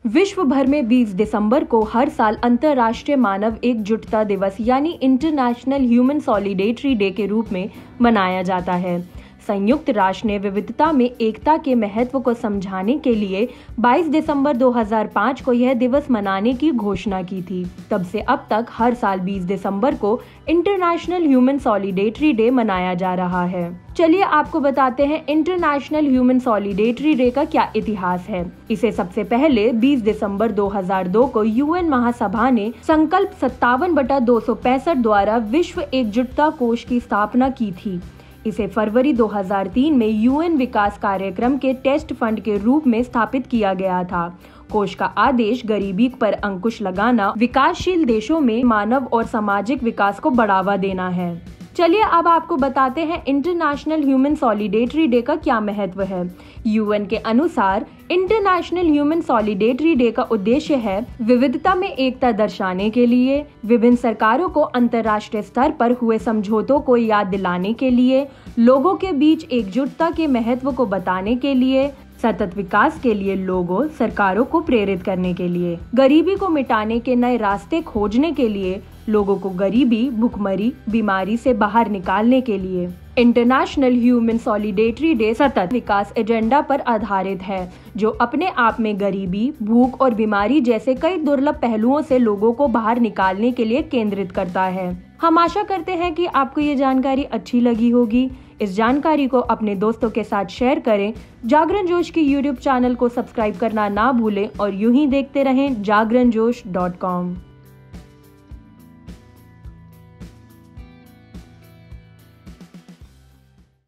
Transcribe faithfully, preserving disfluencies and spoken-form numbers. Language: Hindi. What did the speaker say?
विश्व भर में बीस दिसंबर को हर साल अंतर्राष्ट्रीय मानव एकजुटता दिवस यानी इंटरनेशनल ह्यूमन सॉलिडेरिटी डे के रूप में मनाया जाता है। संयुक्त राष्ट्र ने विविधता में एकता के महत्व को समझाने के लिए बाईस दिसंबर दो हज़ार पाँच को यह दिवस मनाने की घोषणा की थी। तब से अब तक हर साल बीस दिसंबर को इंटरनेशनल ह्यूमन सॉलिडेरिटी डे मनाया जा रहा है। चलिए आपको बताते हैं इंटरनेशनल ह्यूमन सॉलिडेरिटी डे का क्या इतिहास है। इसे सबसे पहले बीस दिसंबर दो हज़ार दो को यूएन महासभा ने संकल्प सत्तावन बटा दो सौ पैंसठ द्वारा विश्व एकजुटता कोष की स्थापना की थी। इसे फरवरी दो हज़ार तीन में यूएन विकास कार्यक्रम के टेस्ट फंड के रूप में स्थापित किया गया था। कोष का आदेश गरीबी पर अंकुश लगाना, विकासशील देशों में मानव और सामाजिक विकास को बढ़ावा देना है। चलिए अब आपको बताते हैं इंटरनेशनल ह्यूमन सॉलिडेरिटी डे का क्या महत्व है। यूएन के अनुसार इंटरनेशनल ह्यूमन सॉलिडेरिटी डे का उद्देश्य है विविधता में एकता दर्शाने के लिए, विभिन्न सरकारों को अंतर्राष्ट्रीय स्तर पर हुए समझौतों को याद दिलाने के लिए, लोगों के बीच एकजुटता के महत्व को बताने के लिए, सतत विकास के लिए लोगों सरकारों को प्रेरित करने के लिए, गरीबी को मिटाने के नए रास्ते खोजने के लिए, लोगों को गरीबी, भुखमरी, बीमारी से बाहर निकालने के लिए। इंटरनेशनल ह्यूमन सॉलिडेरिटी डे सतत विकास एजेंडा पर आधारित है, जो अपने आप में गरीबी, भूख और बीमारी जैसे कई दुर्लभ पहलुओं से लोगों को बाहर निकालने के लिए केंद्रित करता है। हम आशा करते हैं कि आपको ये जानकारी अच्छी लगी होगी। इस जानकारी को अपने दोस्तों के साथ शेयर करें। जागरण जोश की यूट्यूब चैनल को सब्सक्राइब करना ना भूलें और यूं ही देखते रहें जागरण जोश डॉट कॉम।